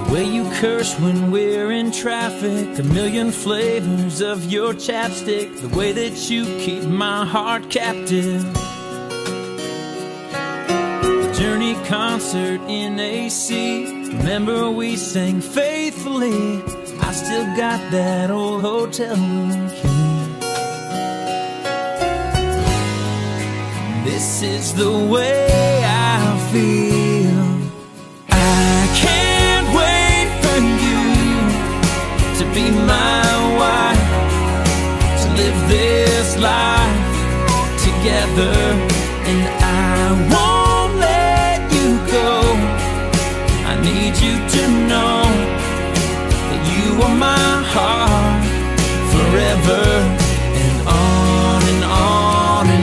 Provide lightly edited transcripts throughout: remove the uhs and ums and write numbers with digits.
way you curse when we're in traffic, a million flavors of your chapstick, the way that you keep my heart captive. The Journey concert in AC, remember we sang faithfully. I still got that old hotel room key. This is the way I feel. I can't wait for you to be my wife, to live this life together. And I won't let you go. I need you to know that you are my heart forever. And on and on and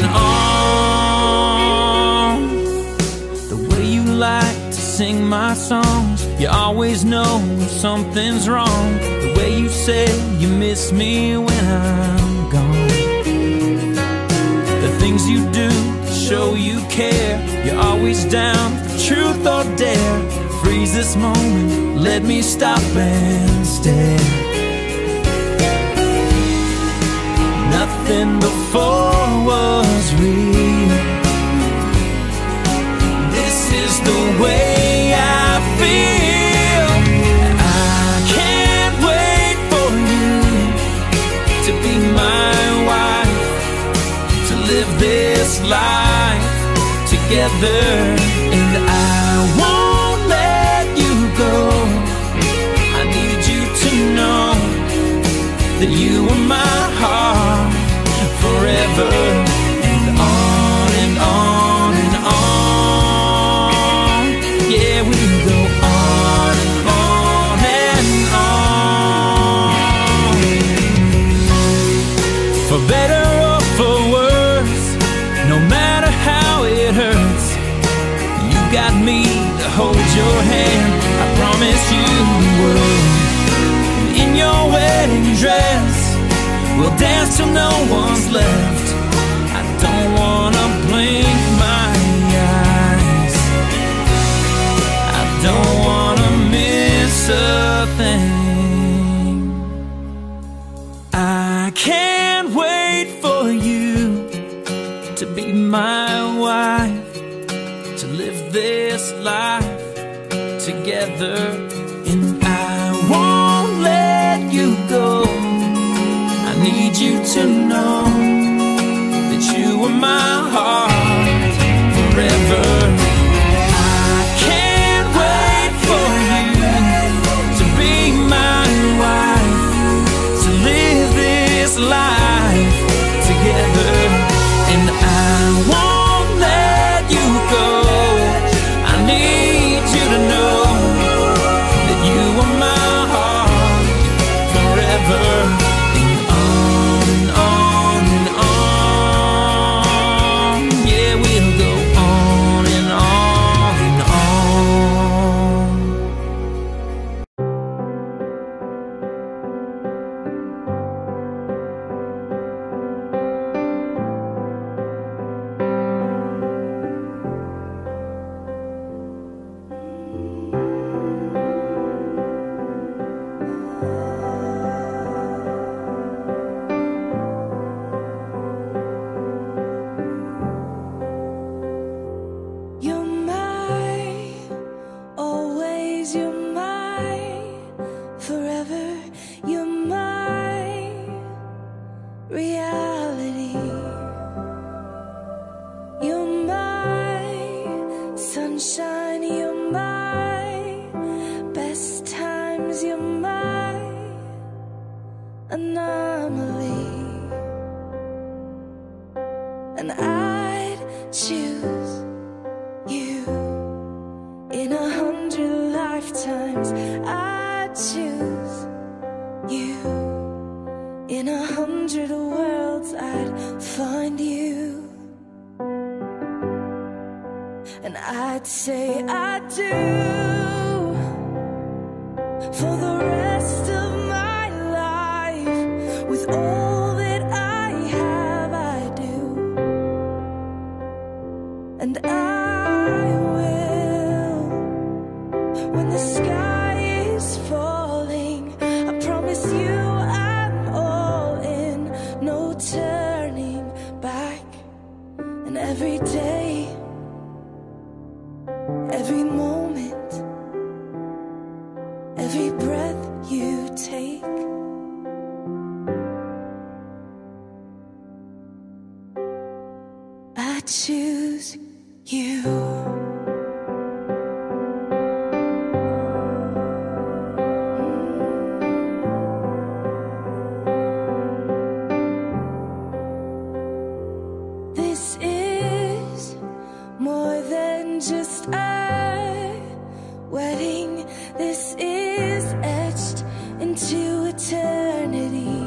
on. The way you like to sing my songs, you always know when something's wrong. The way you say you miss me when I'm gone. The things you do to show you care, you're always down for truth or dare. Freeze this moment, let me stop and stare. Nothing before was real. This is the way I feel. I can't wait for you to be my wife, to live this life together. And I won't let you go. I need you to know that you are my heart forever. And on and on and on. Yeah, we go on and on and on. For better or for worse, no matter how it hurts, you got me to hold your hand. I promise you will. In your wedding dress, we'll dance till no one's left. I don't wanna blink my eyes. I don't wanna miss a thing. I can't wait for you to be my wife, to live this life together. And I won't let you go. I need you to know that you are my heart forever. I can't wait for you to be my wife, to live this life together. And I won't let you go. I need you to know that you are my heart forever. And on and on and on. Yeah, we'll go on and on and on. You're my, always you're my, forever you're my reality. You're my sunshine, you're my best times, you're my anomaly. And I'd choose you in 100 lifetimes. I'd choose you in 100 worlds. I'd find you, and I'd say I do for the rest of my life. With all that I have, I do. And I will, when the sky is is falling, I promise you I'm all in, no turning back. And every day, every moment, every breath you take, I choose you. This is more than just a wedding. This is etched into eternity.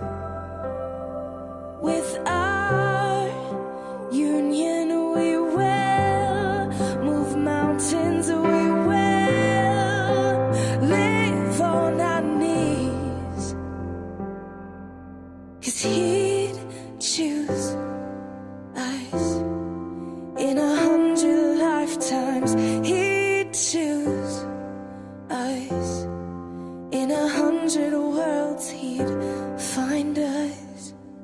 With our union, we will move mountains. We will live on our knees. 'Cause he'd choose us in 100 lifetimes. He'd choose us in 100 worlds. He'd find us,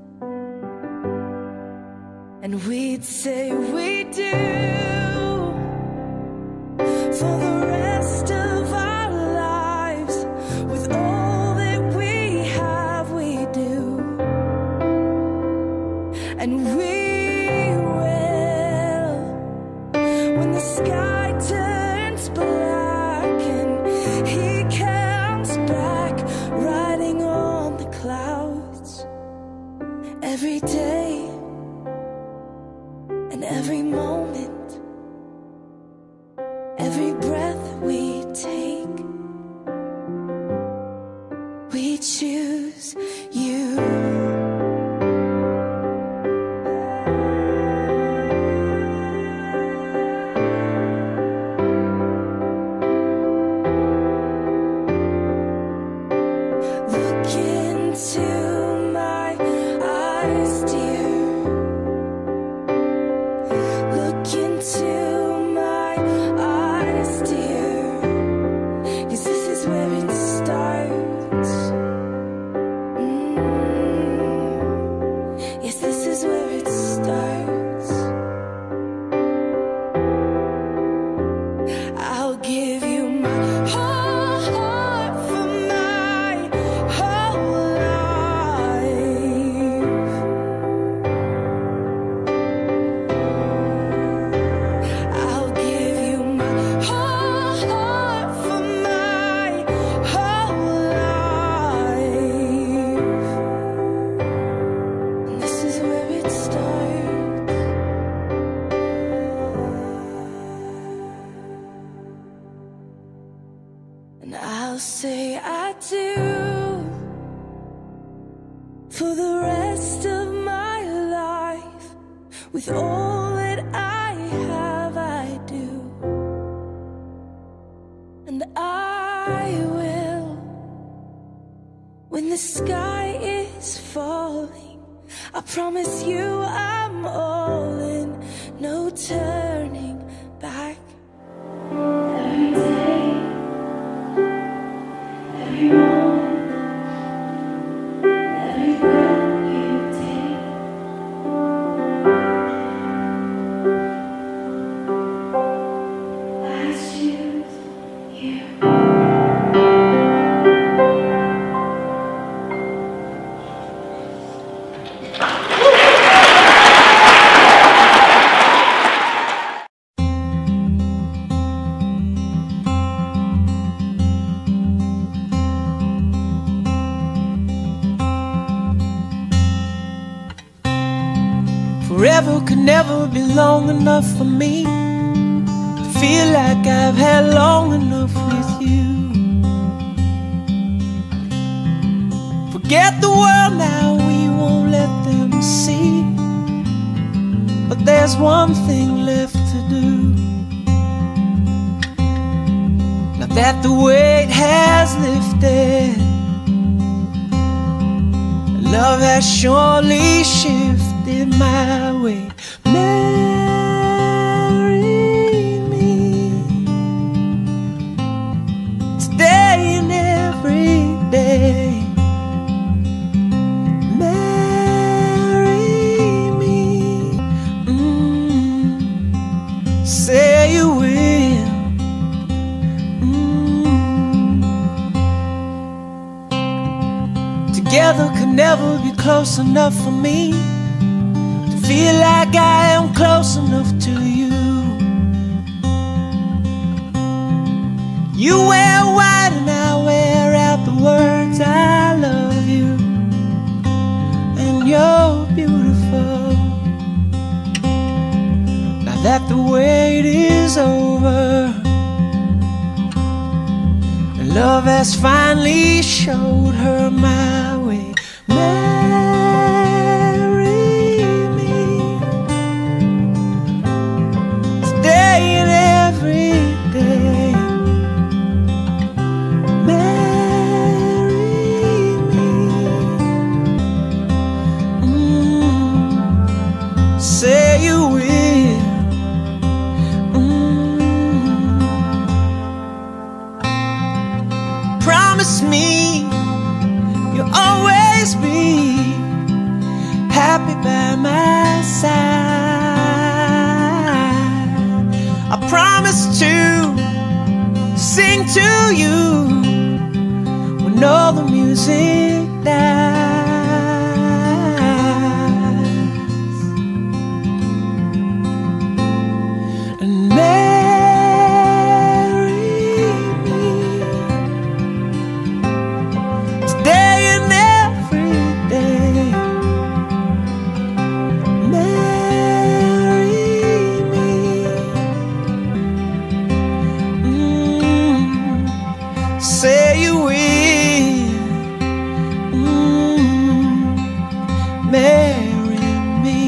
and we'd say we do for the rest of our lives. With all that we have, we do. And we will, when the sky turns black and he comes back riding on the clouds. Every day and every moment, every breath we take, we choose you. Look into my eyes, dear. Look into my eyes, dear. 'Cause this is where it starts. Yes, this is where it starts. I'll give you my whole heart for my whole life. I'll give you my whole heart for my whole life. And this is where it starts. And I'll say I do for the rest of my life. With all that I have, I do. And I will, when the sky is falling, I promise you I'm all in, no turning back. Every day, every moment, every breath you take, I choose you. Forever could never be long enough for me to feel like I've had long enough with you. Forget the world now, we won't let them see. But there's one thing left to do. Now that the weight has lifted, love has surely shifted my way. Marry me today in day. Marry me. Say you will. Together could never be close enough for me to feel like I am close enough to you. You wear white and I wear out the words I love you. And you're beautiful. Now that the wait is over and love has finally showed her my way. Marry me today and every day. Say you will. Promise me you'll always be happy by my side. I promise to sing to you when all the music dies. Say you will. Marry me.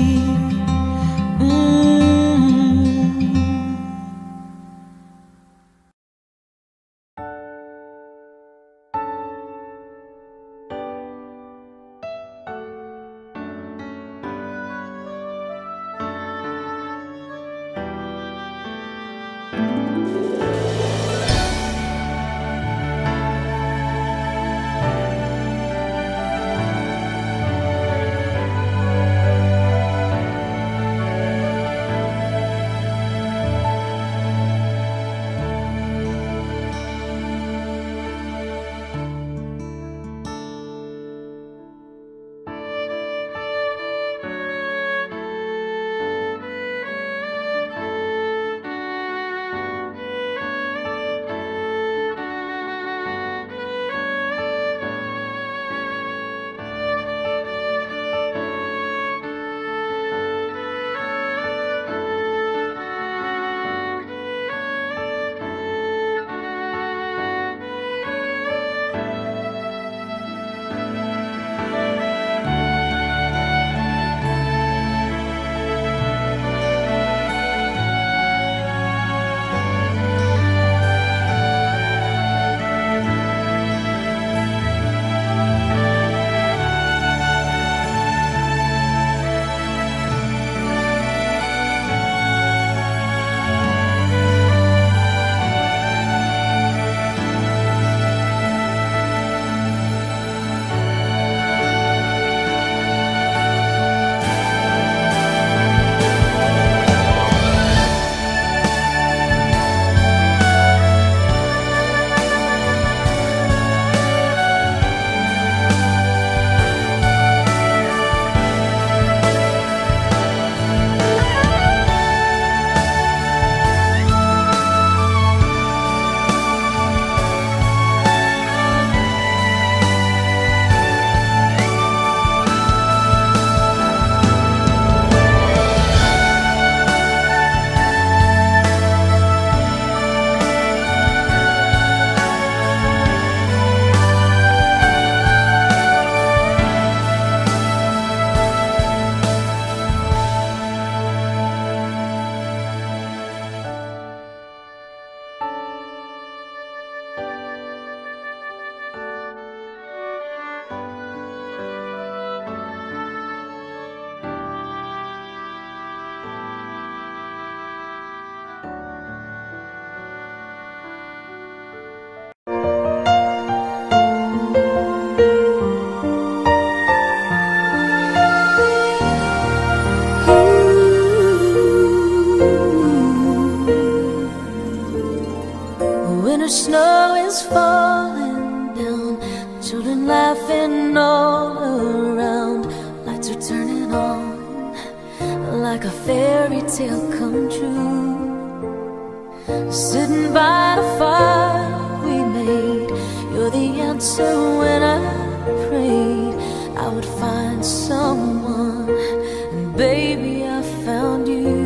children laughing all around, lights are turning on like a fairy tale come true. Sitting by the fire we made, you're the answer when I prayed I would find someone, and baby I found you.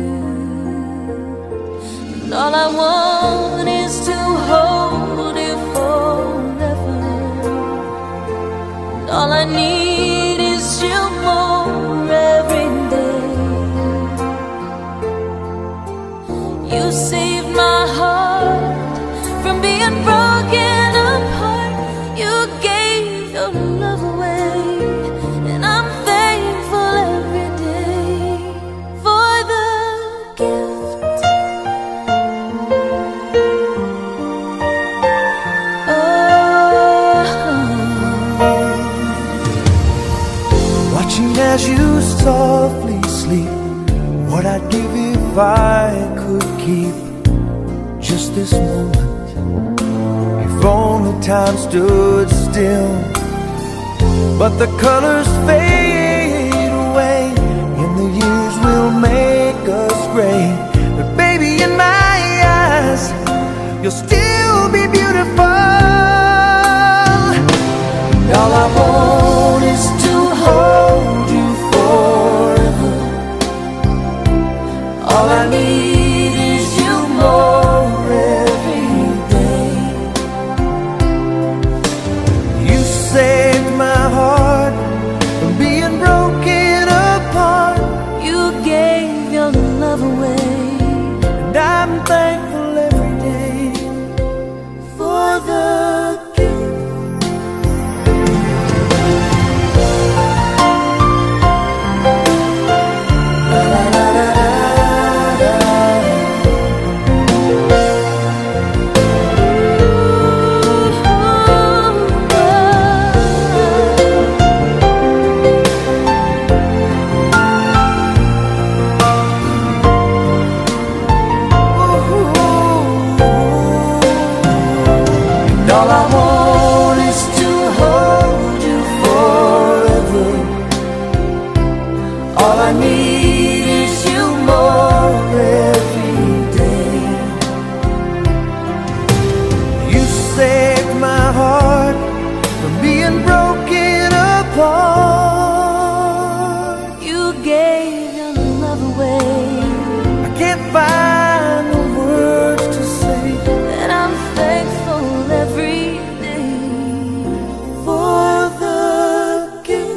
And all I want is to hold you forever, and all I need is you more every day. You saved my heart from being broken apart. You gave your love away, and I'm thankful every day for the gift. Watching as you softly sleep, what I'd give if I could keep just this moment. If only time stood still, but the colors fade away and the years will make us gray. But baby, in my eyes, you'll still be beautiful. And all I want is to hold you forever. All I need is you more every day. You saved my heart from being broken apart. You gave your love away, And I'm thankful every day for the gift. All I want is to hold you forever. All I need is you more every day. You saved my heart from being broken apart. you gave your love away, I can't find the words to say and I'm thankful every day for the gift.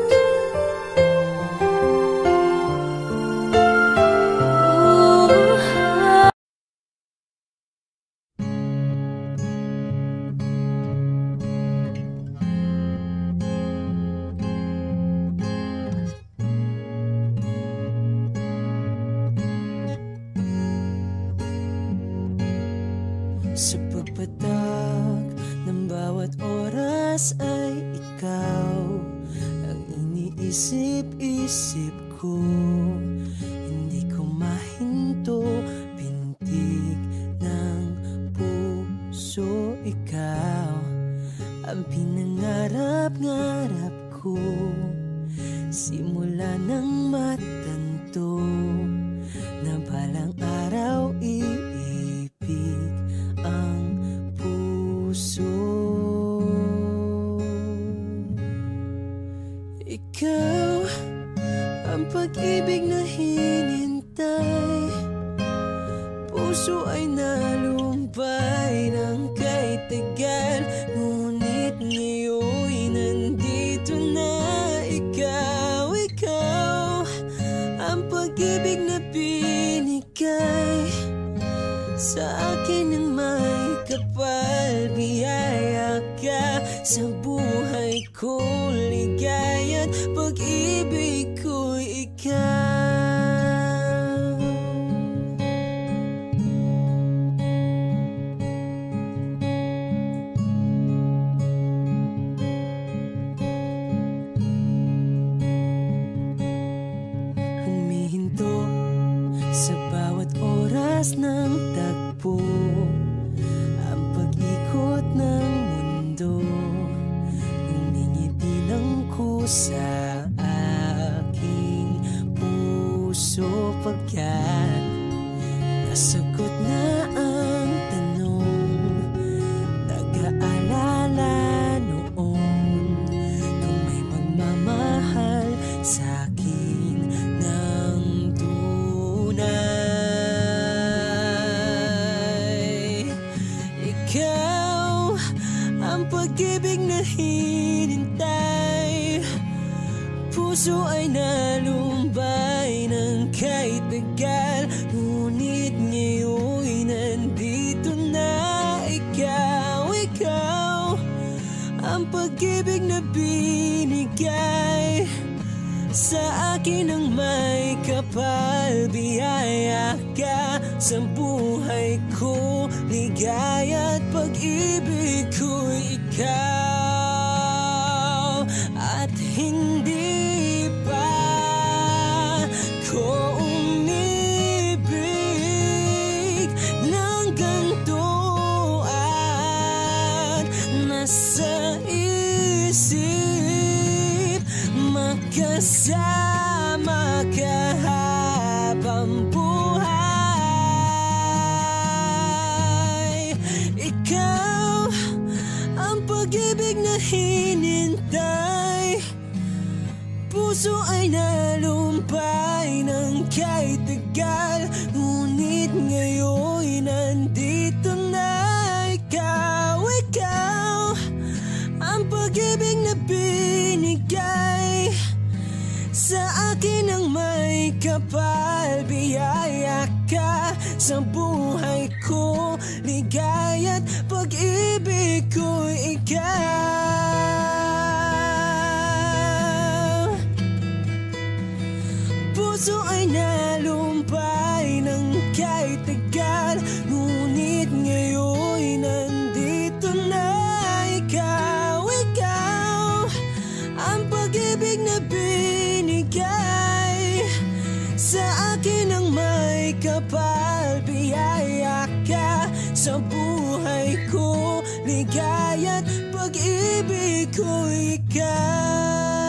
Sa pagpatak ng bawat oras ay ikaw ang iniisip-isip ko. Hindi ko mahinto, pintig ng puso, ikaw ang pinangarap-ngarap ko. Simula ng matanto na balang araw iibig ang puso. Ikaw ang pag-ibig na hinintay, puso ay nalumbay ng kay tagal, ngunit ngayon'y nandito na. Ikaw ang pag-ibig na binigay sa akin ng may kapal. Biyaya ka sa buhay ko, ligaya't pag-ibig ko'y ikaw. Humihinto sa bawat oras ng tagpo, ang pag-ikot ng mundo sa aking puso, pagkat nasagot na ang tanong. Nag-aalala noon kung may magmamahal sa'kin ng tunay. Ikaw ang pag-ibig na hinintay. Puso ay nalumbay ng kahit tagal, ngunit ngayon'y nandito na. Ikaw ang pag-ibig na binigay sa akin ng may kapal. Biyaya ka sa buhay ko, ligaya at pag-ibig ko'y ikaw. At hindi pa ko umibig ng ganito, at nasa isip magkasama ka habang buhay. Ikaw ang pag-ibig na hinintay. Puso ay nalumpay ng kahit tagal, ngunit ngayon'y nandito na. Ikaw ang pag-ibig na binigay sa akin ng may kapal. Biyaya ka sa buhay ko, ligaya't pag-ibig ko'y ikaw. Puso ay nalumpay ng kahit tagal, ngunit ngayon'y nandito na. Ikaw ang pag-ibig na binigay sa akin ng may kapal. Biyaya ka sa buhay ko, ligaya't pag-ibig ko'y ikaw.